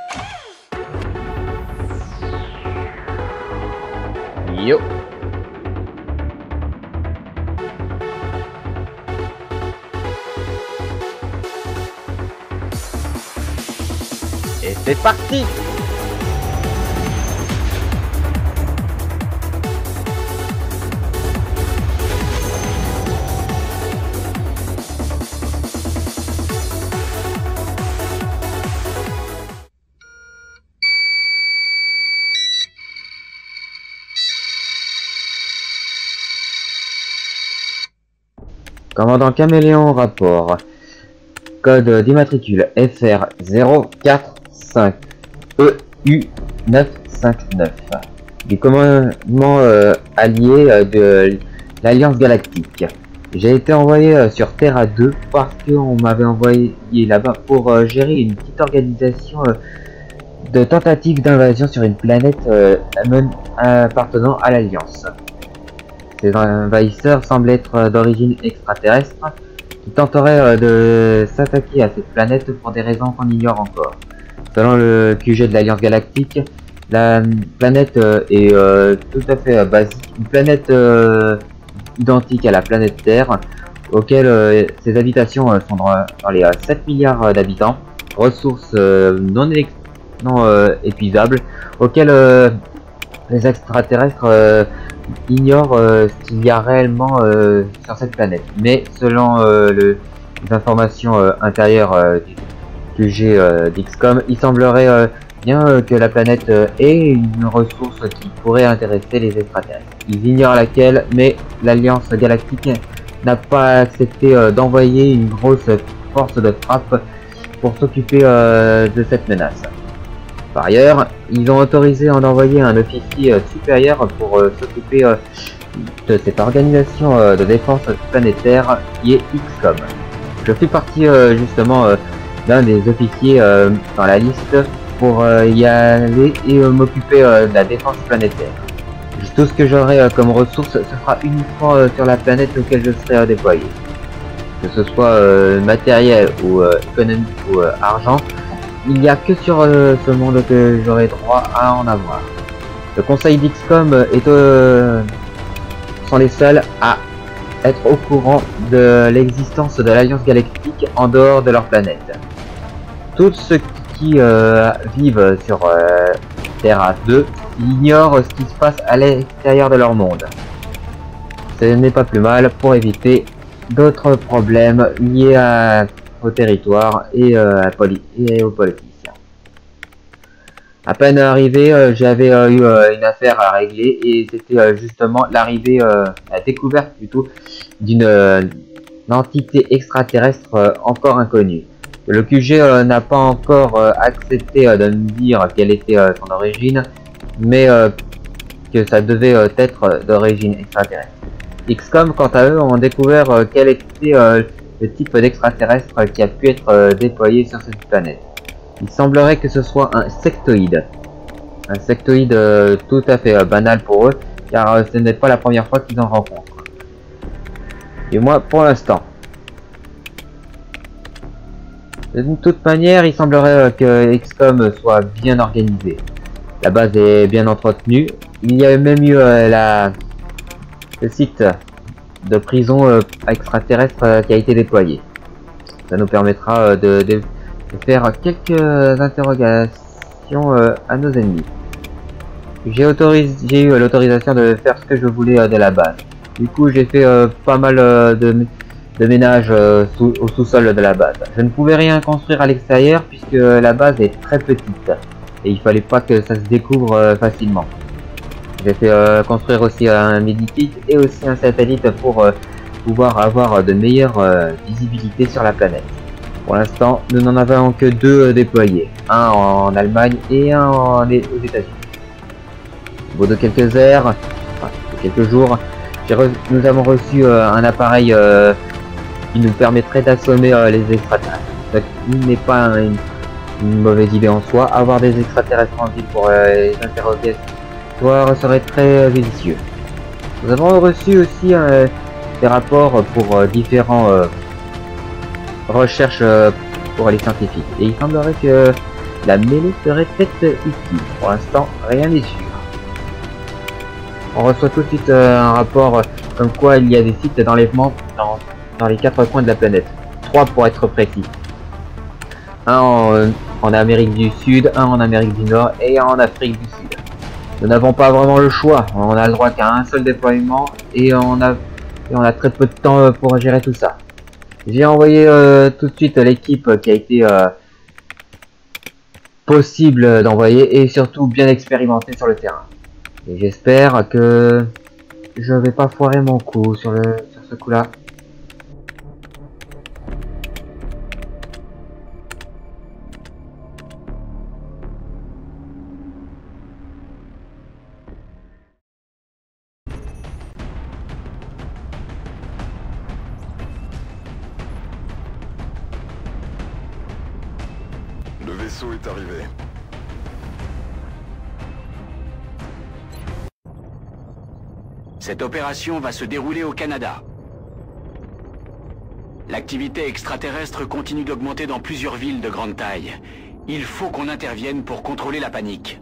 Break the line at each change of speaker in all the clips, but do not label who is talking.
Yo. Et c'est parti. Commandant Caméléon, rapport. Code d'immatricule FR 045 EU 959. Du commandement allié de l'Alliance Galactique. J'ai été envoyé sur Terra 2 parce qu'on m'avait envoyé là-bas pour gérer une petite organisation de tentative d'invasion sur une planète même appartenant à l'Alliance. Ces envahisseurs semblent être d'origine extraterrestre, qui tenteraient de s'attaquer à cette planète pour des raisons qu'on ignore encore. Selon le QG de l'Alliance Galactique, la planète est tout à fait basique, une planète identique à la planète Terre, auquel ses habitations sont dans les 7 milliards d'habitants, ressources non épuisables, auxquelles les extraterrestres ignorent ce qu'il y a réellement sur cette planète. Mais selon les informations intérieures du QG d'XCOM, il semblerait bien que la planète ait une ressource qui pourrait intéresser les extraterrestres. Ils ignorent laquelle, mais l'Alliance Galactique n'a pas accepté d'envoyer une grosse force de frappe pour s'occuper de cette menace. Par ailleurs, ils ont autorisé d'envoyer un officier supérieur pour s'occuper de cette organisation de défense planétaire qui est XCOM. Je fais partie justement d'un des officiers dans la liste pour y aller et m'occuper de la défense planétaire. Tout ce que j'aurai comme ressource, ce sera uniquement sur la planète auquel je serai déployé. Que ce soit matériel ou économique ou argent, il n'y a que sur ce monde que j'aurai droit à en avoir. Le conseil d'XCOM sont les seuls à être au courant de l'existence de l'Alliance Galactique en dehors de leur planète. Tous ceux qui vivent sur Terra 2 ignorent ce qui se passe à l'extérieur de leur monde. Ce n'est pas plus mal pour éviter d'autres problèmes liés au territoire et aux politiciens. À peine arrivé, j'avais eu une affaire à régler et c'était justement la découverte plutôt d'une entité extraterrestre encore inconnue. Le QG n'a pas encore accepté de me dire quelle était son origine, mais que ça devait être d'origine extraterrestre. XCOM, quant à eux, ont découvert quel était le type d'extraterrestre qui a pu être déployé sur cette planète. Il semblerait que ce soit un sectoïde. Un sectoïde tout à fait banal pour eux, car ce n'est pas la première fois qu'ils en rencontrent. Et moi, pour l'instant. De toute manière, il semblerait que XCOM soit bien organisé. La base est bien entretenue. Il y a même eu le site de prison extraterrestre qui a été déployé. Ça nous permettra de faire quelques interrogations à nos ennemis. J'ai eu l'autorisation de faire ce que je voulais de la base. Du coup, j'ai fait pas mal de ménage au sous-sol de la base. Je ne pouvais rien construire à l'extérieur puisque la base est très petite et il fallait pas que ça se découvre facilement. J'ai fait construire aussi un medikit et aussi un satellite pour pouvoir avoir de meilleures visibilités sur la planète. Pour l'instant, nous n'en avons que deux déployés, un en Allemagne et un aux États-Unis. Au bout de quelques heures, enfin, quelques jours, nous avons reçu un appareil qui nous permettrait d'assommer les extraterrestres. Ce qui n'est pas une mauvaise idée en soi. Avoir des extraterrestres en ville pour les interrogatoires serait très judicieux. Nous avons reçu aussi des rapports pour différents recherches pour les scientifiques. Et il semblerait que la mêlée serait peut-être utile. Pour l'instant, rien n'est sûr. On reçoit tout de suite un rapport comme quoi il y a des sites d'enlèvement dans les 4 coins de la planète. 3 pour être précis. Un en Amérique du Sud, un en Amérique du Nord et un en Afrique du Sud. Nous n'avons pas vraiment le choix. On a le droit qu'à un seul déploiement et on a très peu de temps pour gérer tout ça. J'ai envoyé tout de suite l'équipe qui a été possible d'envoyer et surtout bien expérimentée sur le terrain. Et j'espère que je vais pas foirer mon coup sur ce coup-là.
Le vaisseau est arrivé.
Cette opération va se dérouler au Canada. L'activité extraterrestre continue d'augmenter dans plusieurs villes de grande taille. Il faut qu'on intervienne pour contrôler la panique.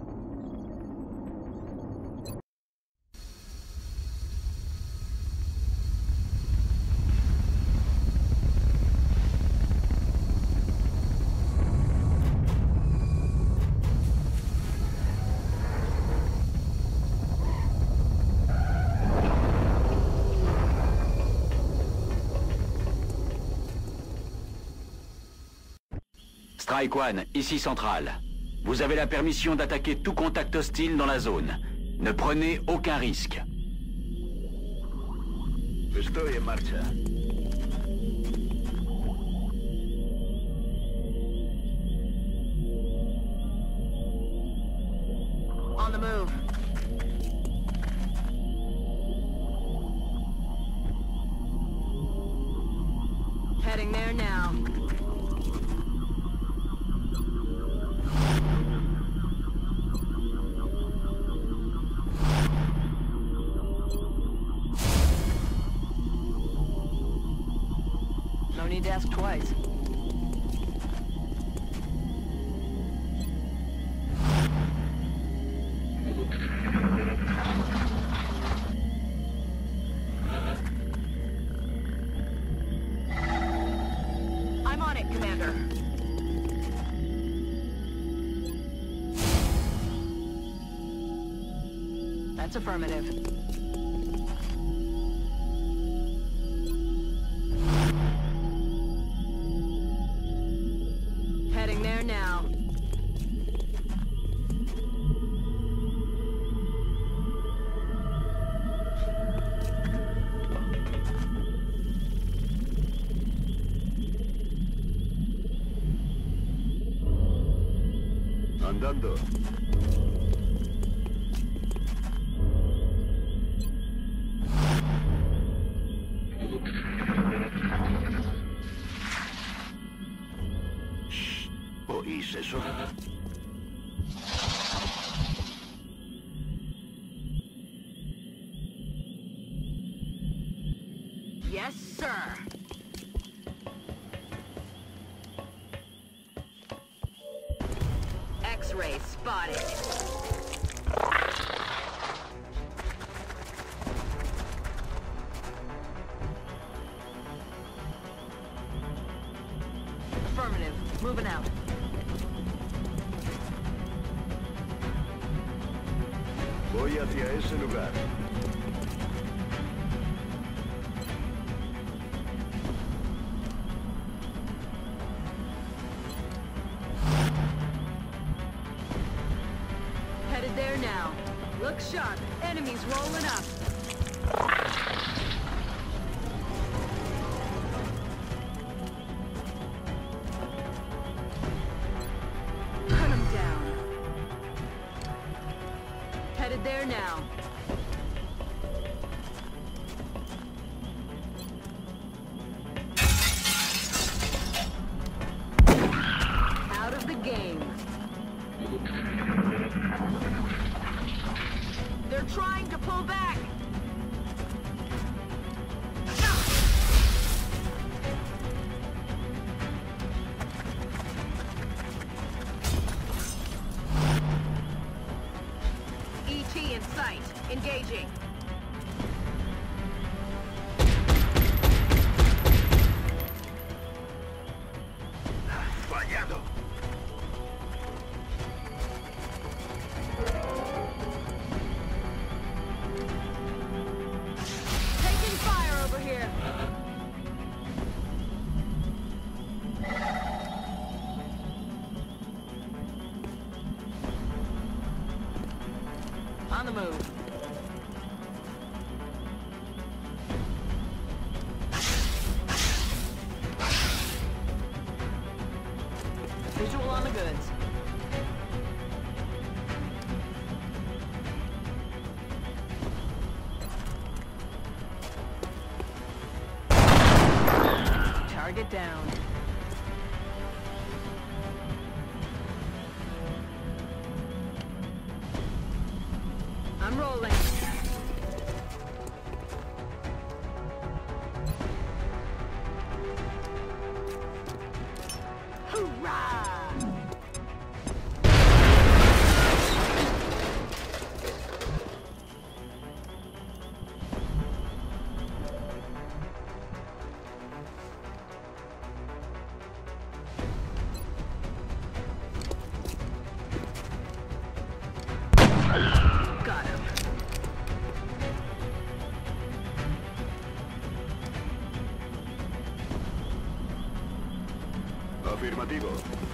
Strike One, ici Central. Vous avez la permission d'attaquer tout contact hostile dans la zone. Ne prenez aucun risque.
Estoy en marcha.
On the move. Heading there now. No need to ask twice. I'm on it, Commander. That's affirmative. Heading there now.
Andando. ¿Oís eso?
Yes, sir. X-ray spotted. Affirmative. Moving out.
Voy hacia ese lugar.
Headed there now. Look sharp. Enemies rolling up. Hunt 'em down. Headed there now. Out of the game. They're trying to pull back. sight. Engaging.
Fallado.
Taking fire over here. On the move. Visual on the goods. Target down. I'm rolling. Hoorah! Got him.
Afirmativo.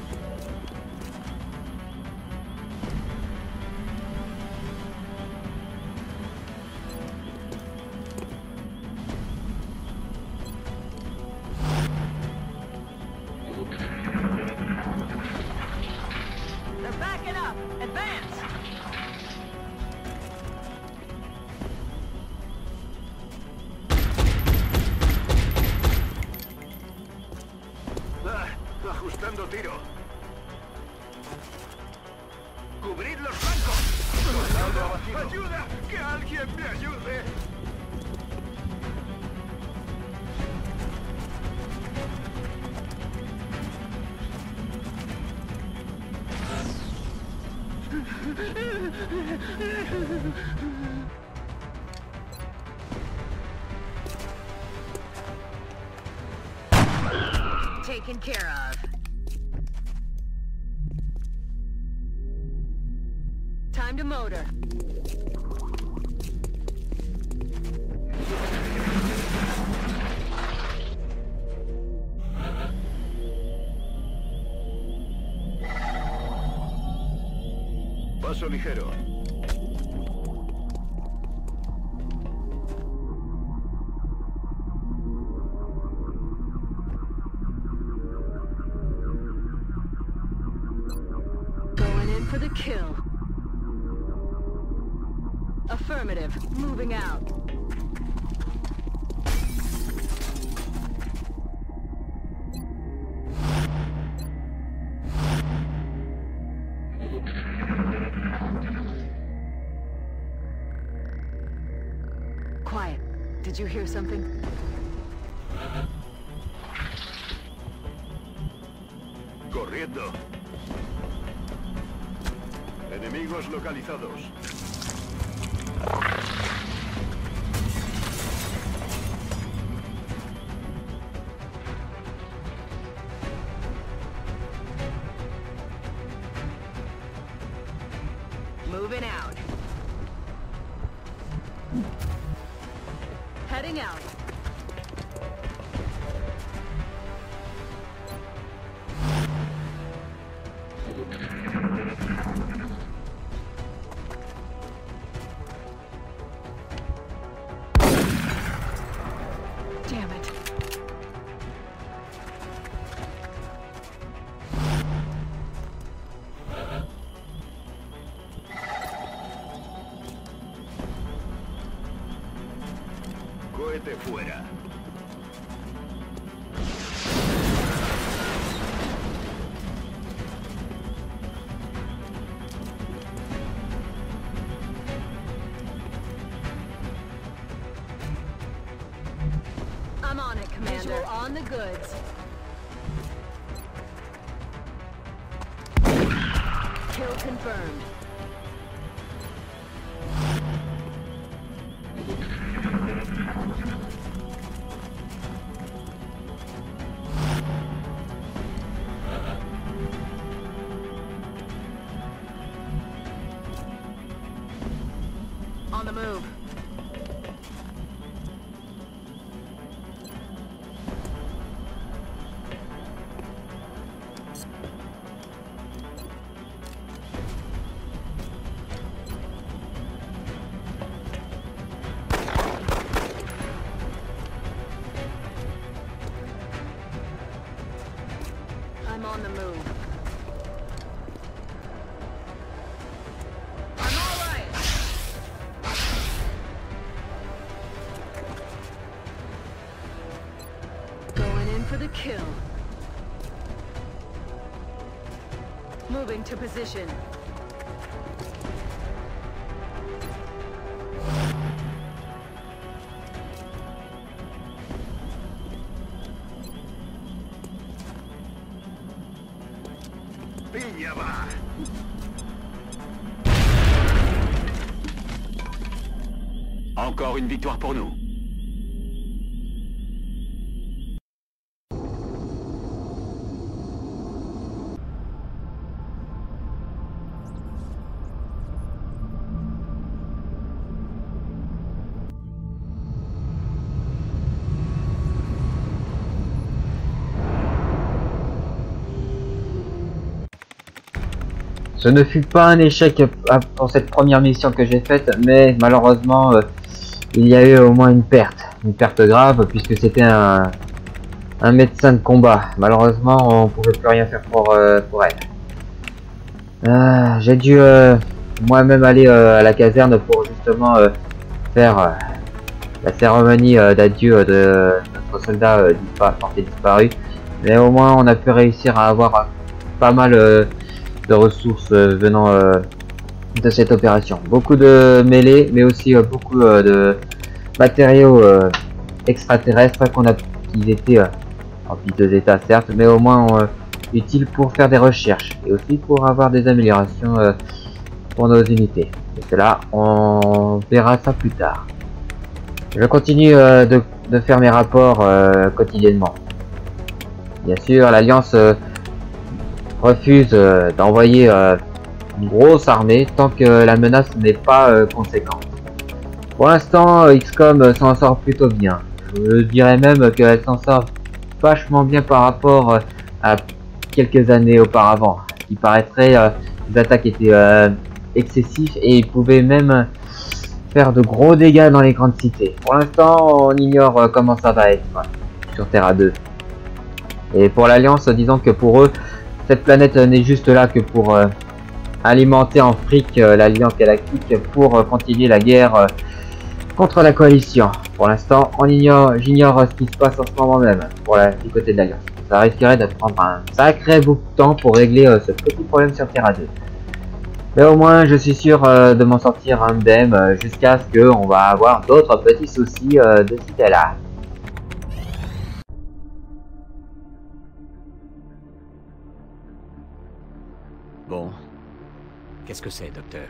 They're backing up. Advance.
Ajustando tiro. ¡Cubrid los flancos! ¡Ayuda! ¡Que alguien me ayude!
Taken care of. Time to motor.
Paso ligero.
Going in for the kill. Affirmative. Moving out. Quiet. Did you hear something?
Corriendo. Enemigos localizados.
Moving out. Heading out. Damn it.
Cohete fuera.
I'm on it, Commander. Visual on the goods. Kill confirmed. the move. I'm on the move. I'm all right. Going in for the kill. Moving to position.
¡Piña va!
Encore une victoire pour nous.
Ce ne fut pas un échec pour cette première mission que j'ai faite, mais malheureusement, il y a eu au moins une perte grave, puisque c'était un médecin de combat. Malheureusement, on pouvait plus rien faire pour elle. J'ai dû moi-même aller à la caserne pour justement faire la cérémonie d'adieu de notre soldat porté disparu. Mais au moins, on a pu réussir à avoir pas mal de ressources venant de cette opération. Beaucoup de mêlées, mais aussi beaucoup de matériaux extraterrestres qui étaient en piteux état certes, mais au moins utiles pour faire des recherches et aussi pour avoir des améliorations pour nos unités. Et cela, on verra ça plus tard. Je continue de faire mes rapports quotidiennement. Bien sûr, l'Alliance refuse d'envoyer une grosse armée tant que la menace n'est pas conséquente. Pour l'instant, XCOM s'en sort plutôt bien. Je dirais même qu'elle s'en sort vachement bien par rapport à quelques années auparavant. Il paraîtrait les attaques étaient excessives et ils pouvaient même faire de gros dégâts dans les grandes cités. Pour l'instant, on ignore comment ça va être sur Terra 2. Et pour l'Alliance, disons que pour eux, cette planète n'est juste là que pour alimenter en fric l'Alliance Galactique pour continuer la guerre contre la coalition. Pour l'instant, j'ignore ce qui se passe en ce moment même du côté de l'Alliance. Ça risquerait de prendre un sacré bout de temps pour régler ce petit problème sur Terra 2. Mais au moins, je suis sûr de m'en sortir indemne jusqu'à ce qu'on va avoir d'autres petits soucis de ce côté-là.
Bon. Qu'est-ce que c'est, docteur?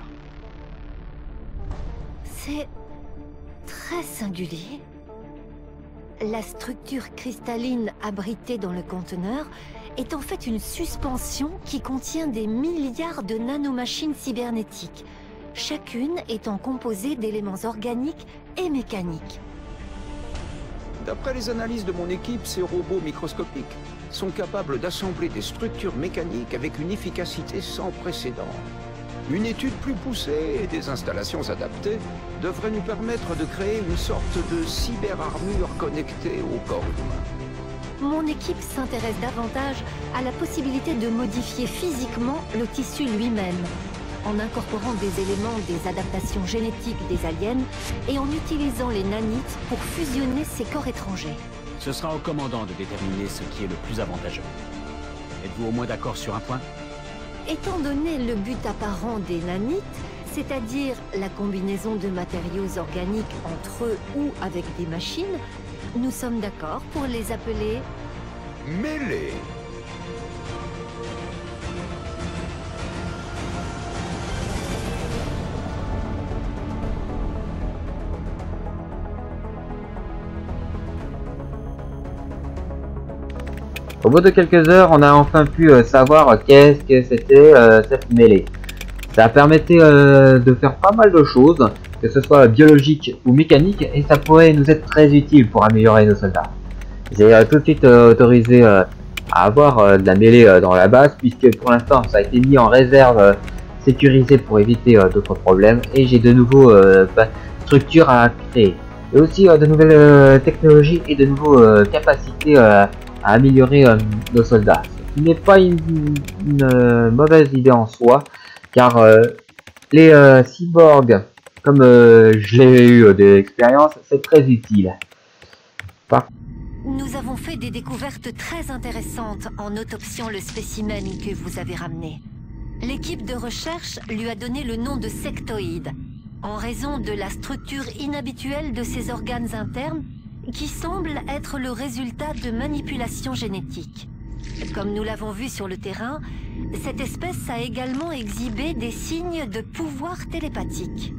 C'est très singulier. La structure cristalline abritée dans le conteneur est en fait une suspension qui contient des milliards de nanomachines cybernétiques, chacune étant composée d'éléments organiques et mécaniques.
D'après les analyses de mon équipe, ces robots microscopiques sont capables d'assembler des structures mécaniques avec une efficacité sans précédent. Une étude plus poussée et des installations adaptées devraient nous permettre de créer une sorte de cyberarmure connectée au corps humain.
Mon équipe s'intéresse davantage à la possibilité de modifier physiquement le tissu lui-même, en incorporant des éléments des adaptations génétiques des aliens et en utilisant les nanites pour fusionner ces corps étrangers.
Ce sera au commandant de déterminer ce qui est le plus avantageux. Êtes-vous au moins d'accord sur un point?
Étant donné le but apparent des nanites, c'est-à-dire la combinaison de matériaux organiques entre eux ou avec des machines, nous sommes d'accord pour les appeler...
Mêlée.
Au bout de quelques heures, on a enfin pu savoir qu'est-ce que c'était cette mêlée. Ça permettait de faire pas mal de choses, que ce soit biologique ou mécanique, et ça pourrait nous être très utile pour améliorer nos soldats. J'ai tout de suite autorisé à avoir de la mêlée dans la base, puisque pour l'instant ça a été mis en réserve sécurisée pour éviter d'autres problèmes, et j'ai de nouveaux structures à créer. Et aussi de nouvelles technologies et de nouvelles capacités à améliorer nos soldats. Ce qui n'est pas une mauvaise idée en soi, car les cyborgs, comme je l'ai eu de l'expérience, c'est très utile.
Nous avons fait des découvertes très intéressantes en autopsiant le spécimen que vous avez ramené. L'équipe de recherche lui a donné le nom de sectoïde, en raison de la structure inhabituelle de ses organes internes, qui semble être le résultat de manipulations génétiques. Comme nous l'avons vu sur le terrain, cette espèce a également exhibé des signes de pouvoir télépathique.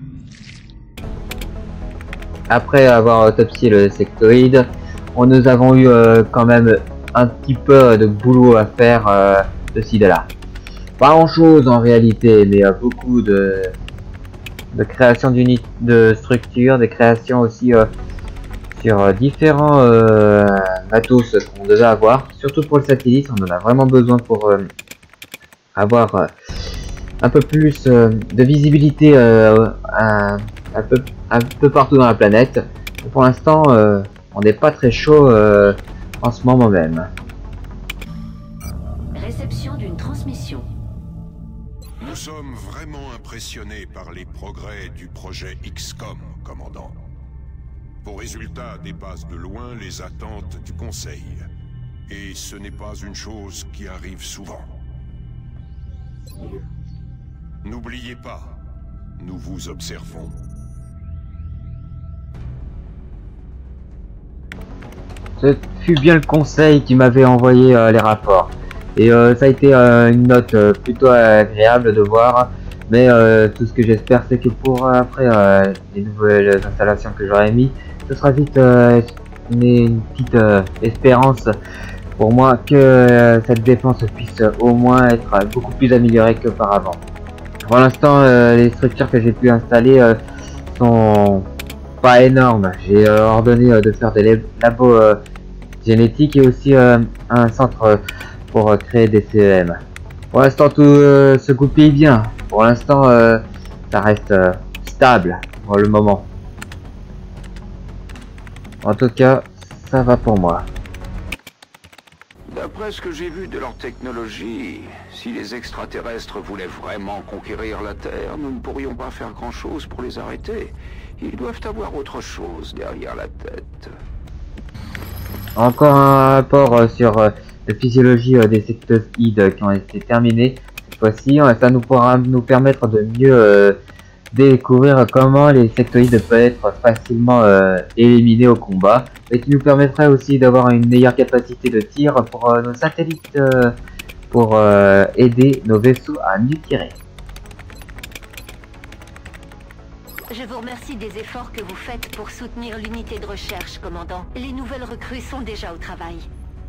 Après avoir autopsié le sectoïde, nous avons eu quand même un petit peu de boulot à faire de ci de là. Pas grand chose en réalité, mais beaucoup de création d'unités, de structures, des créations aussi sur différents matos qu'on devait avoir. Surtout pour le satellite, on en a vraiment besoin pour avoir un peu plus de visibilité un peu partout dans la planète. Et pour l'instant, on n'est pas très chaud en ce moment même.
Réception d'une transmission.
Nous sommes vraiment impressionnés par les progrès du projet XCOM, commandant. Vos résultats dépassent de loin les attentes du Conseil. Et ce n'est pas une chose qui arrive souvent. N'oubliez pas, nous vous observons.
Ce fut bien le Conseil qui m'avait envoyé les rapports. Et ça a été une note plutôt agréable de voir. Mais tout ce que j'espère, c'est que pour après les nouvelles installations que j'aurais mis, ce sera vite une petite espérance pour moi que cette défense puisse au moins être beaucoup plus améliorée qu'auparavant. Pour l'instant, les structures que j'ai pu installer sont pas énormes. J'ai ordonné de faire des labos génétiques et aussi un centre pour créer des CEM. Pour l'instant, tout se goupille bien. Pour l'instant, ça reste stable pour le moment. En tout cas, ça va pour moi.
D'après ce que j'ai vu de leur technologie, si les extraterrestres voulaient vraiment conquérir la Terre, nous ne pourrions pas faire grand-chose pour les arrêter. Ils doivent avoir autre chose derrière la tête.
Encore un rapport sur la physiologie des sectoïdes qui ont été terminés. Cette fois-ci, ça nous pourra nous permettre de mieux découvrir comment les sectoïdes peuvent être facilement éliminés au combat, et qui nous permettrait aussi d'avoir une meilleure capacité de tir pour nos satellites, pour aider nos vaisseaux à mieux tirer.
Je vous remercie des efforts que vous faites pour soutenir l'unité de recherche, commandant. Les nouvelles recrues sont déjà au travail.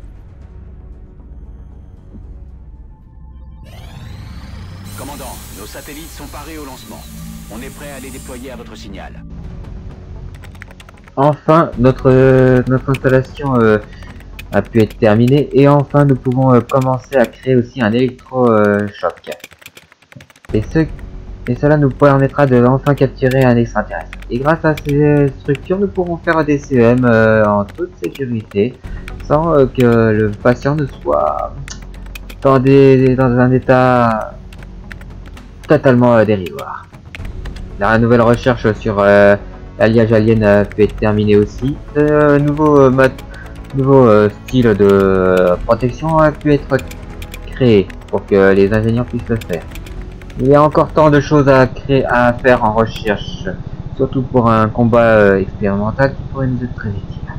Commandant, nos satellites sont parés au lancement. On est prêt à les déployer à votre signal.
Enfin, notre installation a pu être terminée, et enfin nous pouvons commencer à créer aussi un électrochoc. Et cela nous permettra de enfin capturer un extraterrestre. Et grâce à ces structures, nous pourrons faire des CEM en toute sécurité, sans que le patient ne soit dans un état totalement dérisoire. La nouvelle recherche sur l'alliage alien a pu être terminée aussi. De nouveaux styles de protection a pu être créé pour que les ingénieurs puissent le faire. Il y a encore tant de choses à faire en recherche, surtout pour un combat expérimental qui pourrait nous être très utile.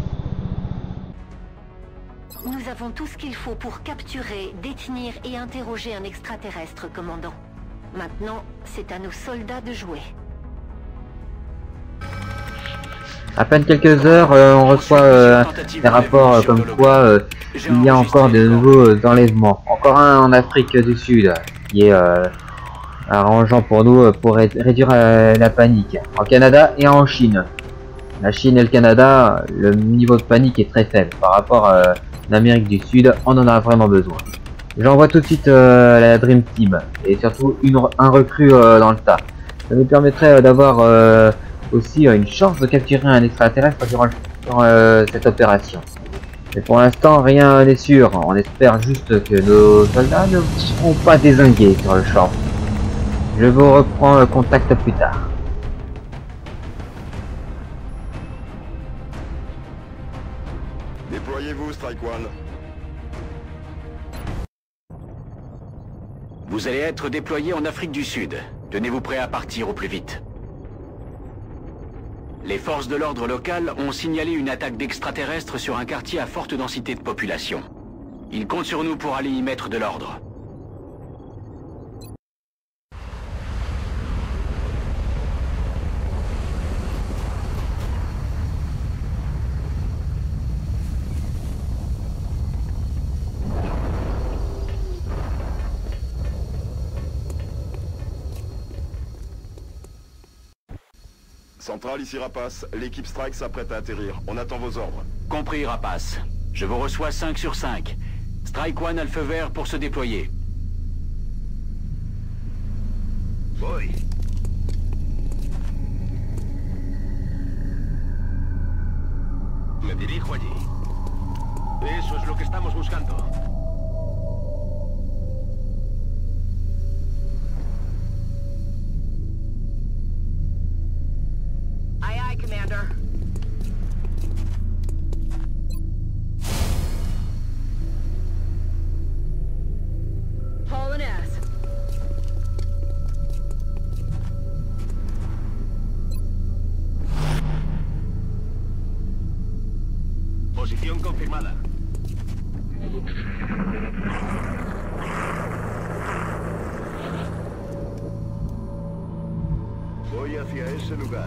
Nous avons tout ce qu'il faut pour capturer, détenir et interroger un extraterrestre, commandant. Maintenant, c'est à nos soldats de jouer.
À peine quelques heures, on reçoit des rapports comme quoi il y a encore de nouveaux enlèvements. Encore un en Afrique du Sud, qui est arrangeant pour nous pour réduire la panique en Canada et en Chine. La Chine et le Canada, le niveau de panique est très faible par rapport à l'Amérique du Sud, on en a vraiment besoin. J'envoie tout de suite la Dream Team et surtout un recrue dans le tas. Ça nous permettrait d'avoir aussi une chance de capturer un extraterrestre durant cette opération. Mais pour l'instant, rien n'est sûr. On espère juste que nos soldats ne seront pas dézingués sur le champ. Je vous reprends contact plus tard.
Déployez-vous, Strike One.
Vous allez être déployé en Afrique du Sud. Tenez-vous prêt à partir au plus vite. Les forces de l'ordre local ont signalé une attaque d'extraterrestres sur un quartier à forte densité de population. Ils comptent sur nous pour aller y mettre de l'ordre.
Centrale, ici Rapace. L'équipe Strike s'apprête à atterrir. On attend vos ordres.
Compris, Rapace. Je vous reçois 5 sur 5. Strike One a le feu vert pour se déployer.
Voy. Me dirijo allí. Eso es lo que estamos buscando.
Aye, aye, Commander. Hauling ass.
Posición confirmada. Voy hacia ese lugar.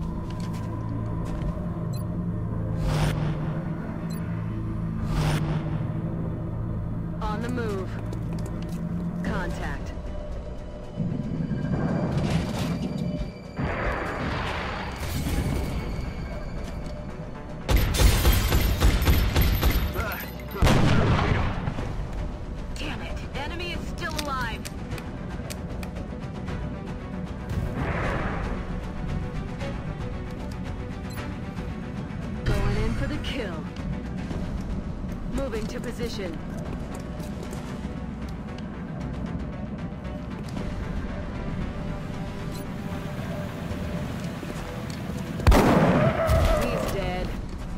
On the move. Contact. Damn it! Enemy is still alive. Going in for the kill. Moving to position. He's dead.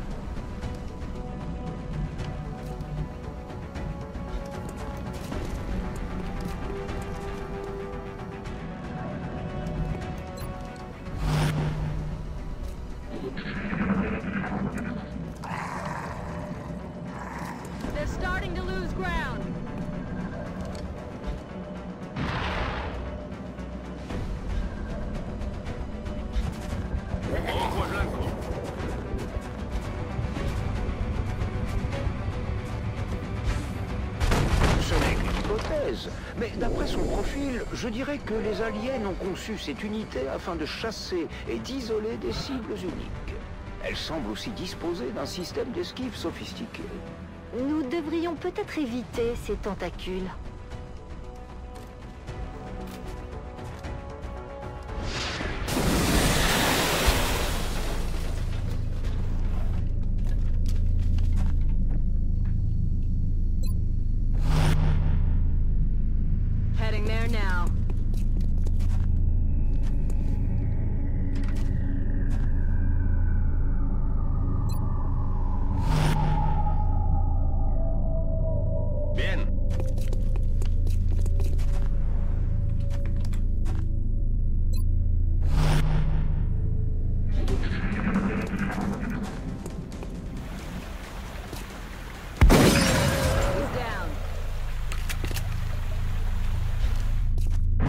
They're starting to lose ground.
Ojo al blanco.
Ce n'est qu'une hypothèse, mais d'après son profil, je dirais que les aliens ont conçu cette unité afin de chasser et d'isoler des cibles uniques. Elle semble aussi disposer d'un système d'esquive sophistiqué.
Nous devrions peut-être éviter ces tentacules.
Heading there now.
Bien.
He's down.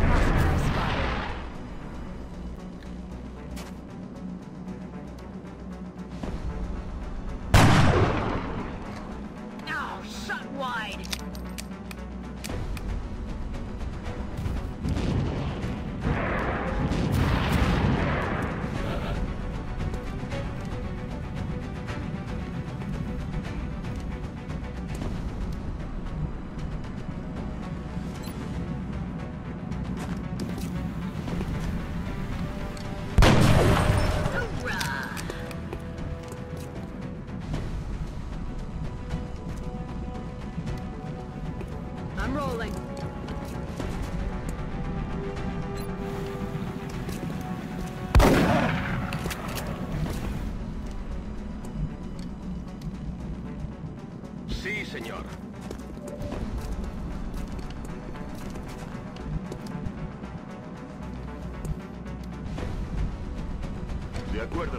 acuerdo.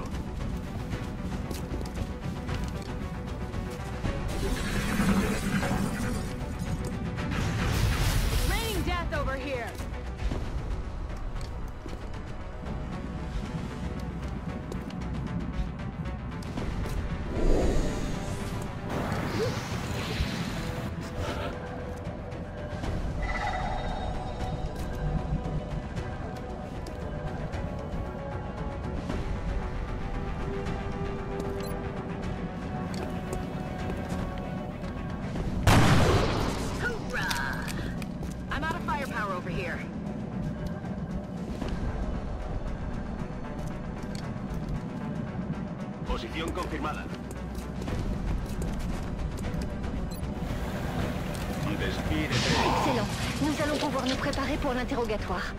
Raining death over here. I'm out of firepower over here.
Posición confirmada.
Excellent. Nous allons pouvoir nous préparer pour l'interrogatoire.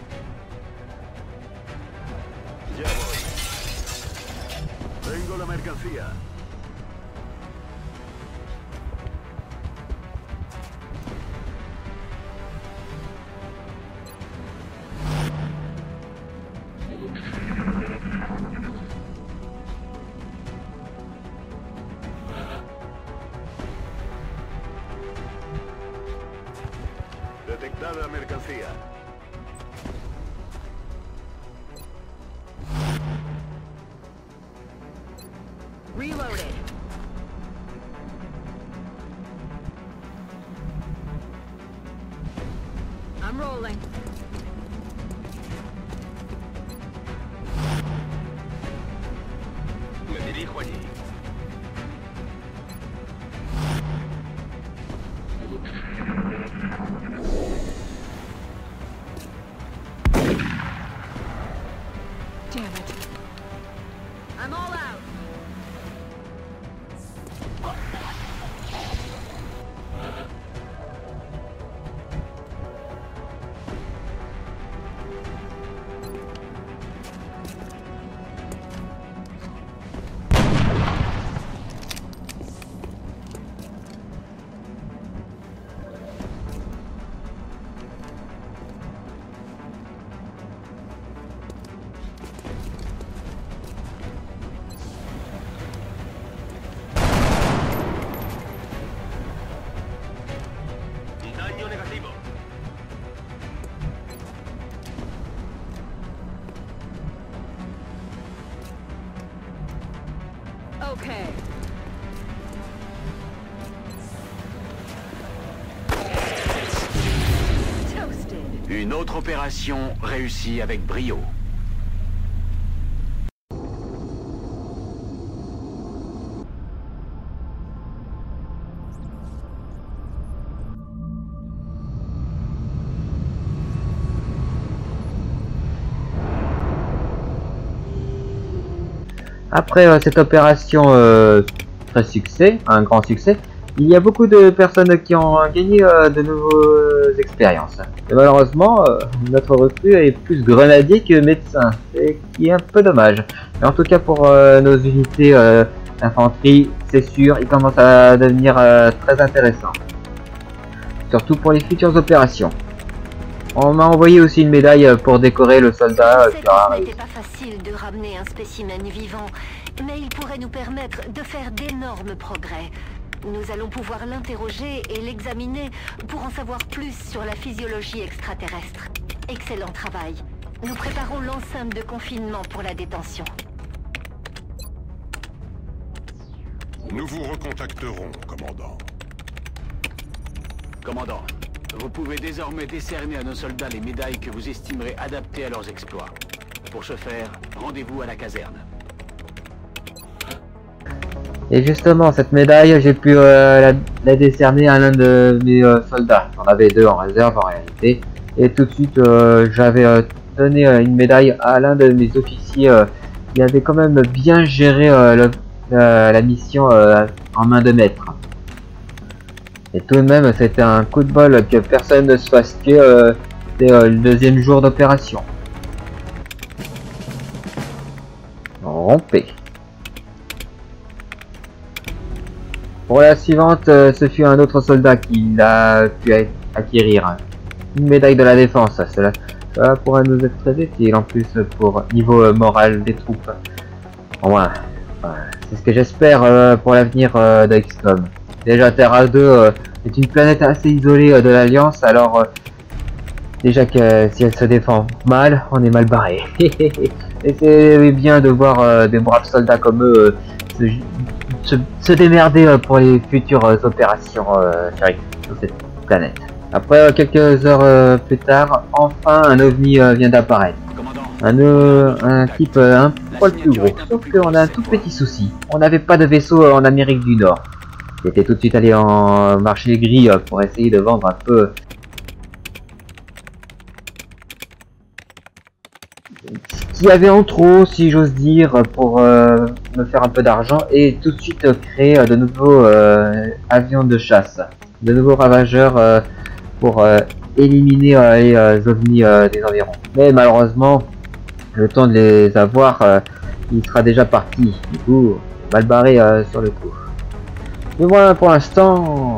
Ya voy. Tengo la mercancía. Detectada mercancía.
Reloaded. I'm rolling.
Me dirijo allí.
Damn it. I'm all out.
Daño negativo.
Okay. Toasted.
Une autre opération réussie avec brio.
Après cette opération très succès, un grand succès, il y a beaucoup de personnes qui ont gagné de nouvelles expériences. Et malheureusement, notre recrue est plus grenadier que médecin, ce qui est un peu dommage. Mais en tout cas pour nos unités d'infanterie, c'est sûr, il commence à devenir très intéressant. Surtout pour les futures opérations. On m'a envoyé aussi une médaille pour décorer le soldat qui aura réussi.
C'était pas facile de ramener un spécimen vivant, mais il pourrait nous permettre de faire d'énormes progrès. Nous allons pouvoir l'interroger et l'examiner pour en savoir plus sur la physiologie extraterrestre. Excellent travail. Nous préparons l'enceinte de confinement pour la détention.
Nous vous recontacterons, commandant.
Commandant, vous pouvez désormais décerner à nos soldats les médailles que vous estimerez adaptées à leurs exploits. Pour ce faire, rendez-vous à la caserne.
Et justement, cette médaille, j'ai pu la décerner à l'un de mes soldats. J'en avais deux en réserve en réalité. Et tout de suite, j'avais donné une médaille à l'un de mes officiers qui avait quand même bien géré la mission en main de maître. Et tout de même, c'était un coup de bol que personne ne se fasse tuer. C'était le deuxième jour d'opération. Rompé. Pour la suivante, ce fut un autre soldat qui l'a pu acquérir. Une médaille de la défense. Cela pourrait nous être très utile en plus pour niveau moral des troupes. moins, c'est ce que j'espère pour l'avenir de XCOM. Déjà Terra 2 est une planète assez isolée de l'Alliance, alors déjà que si elle se défend mal, on est mal barré. Et c'est bien de voir des braves soldats comme eux se démerder pour les futures opérations sur cette planète. Après quelques heures plus tard, enfin un ovni vient d'apparaître. Un type un poil plus gros, sauf qu'on a un tout petit souci. On n'avait pas de vaisseau en Amérique du Nord. J'étais tout de suite allé en marché gris pour essayer de vendre un peu ce qu'il y avait en trop, si j'ose dire, pour me faire un peu d'argent et tout de suite créer de nouveaux avions de chasse, de nouveaux ravageurs pour éliminer les ovnis des environs. Mais malheureusement, le temps de les avoir, il sera déjà parti. Du coup, mal barré sur le coup. Mais voilà, pour l'instant,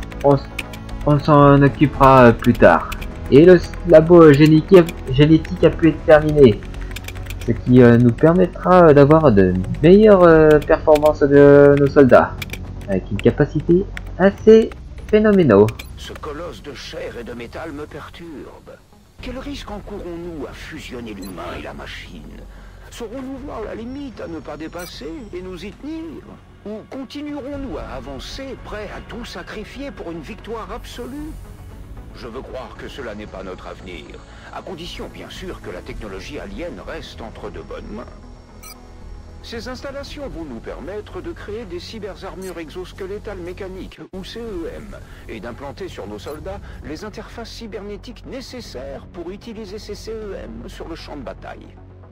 on s'en occupera plus tard. Et le labo génétique a pu être terminé, ce qui nous permettra d'avoir de meilleures performances de nos soldats, avec une capacité assez phénoménale.
Ce colosse de chair et de métal me perturbe. Quel risque encourons-nous à fusionner l'humain et la machine? Saurons-nous voir la limite à ne pas dépasser et nous y tenir? Ou continuerons-nous à avancer, prêts à tout sacrifier pour une victoire absolue? Je veux croire que cela n'est pas notre avenir, à condition bien sûr que la technologie alien reste entre de bonnes mains. Ces installations vont nous permettre de créer des cyberarmures exosquelétales mécaniques, ou CEM, et d'implanter sur nos soldats les interfaces cybernétiques nécessaires pour utiliser ces CEM sur le champ de bataille.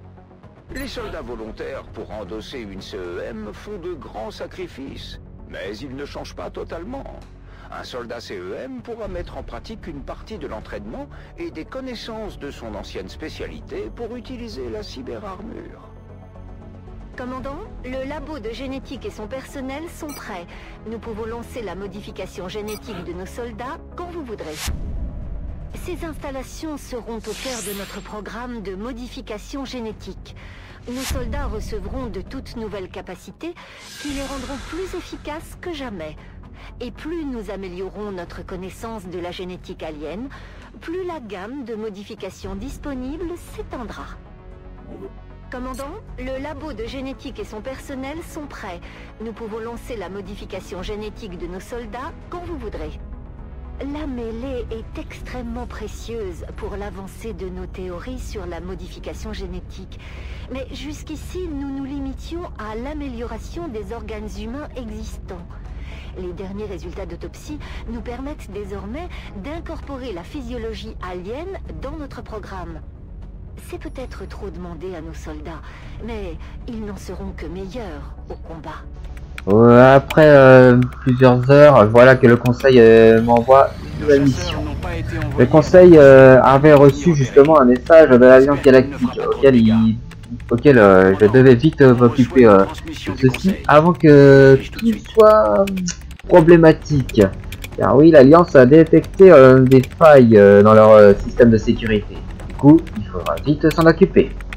Les soldats volontaires pour endosser une CEM font de grands sacrifices, mais ils ne changent pas totalement. Un soldat CEM pourra mettre en pratique une partie de l'entraînement et des connaissances de son ancienne spécialité pour utiliser la cyberarmure.
Commandant, le labo de génétique et son personnel sont prêts. Nous pouvons lancer la modification génétique de nos soldats quand vous voudrez. Ces installations seront au cœur de notre programme de modification génétique. Nos soldats recevront de toutes nouvelles capacités qui les rendront plus efficaces que jamais. Et plus nous améliorons notre connaissance de la génétique alien, plus la gamme de modifications disponibles s'étendra. Commandant, le labo de génétique et son personnel sont prêts. Nous pouvons lancer la modification génétique de nos soldats quand vous voudrez. La mêlée est extrêmement précieuse pour l'avancée de nos théories sur la modification génétique. Mais jusqu'ici, nous nous limitions à l'amélioration des organes humains existants. Les derniers résultats d'autopsie nous permettent désormais d'incorporer la physiologie alien dans notre programme. C'est peut-être trop demandé à nos soldats, mais ils n'en seront que meilleurs au combat.
Après plusieurs heures, voilà que le conseil m'envoie une nouvelle mission. Le conseil avait reçu justement un message de l'Alliance Galactique auquel je devais vite m'occuper de ceci avant que tout soit problématique. Car oui, l'Alliance a détecté des failles dans leur système de sécurité. Du coup, il faudra vite s'en occuper.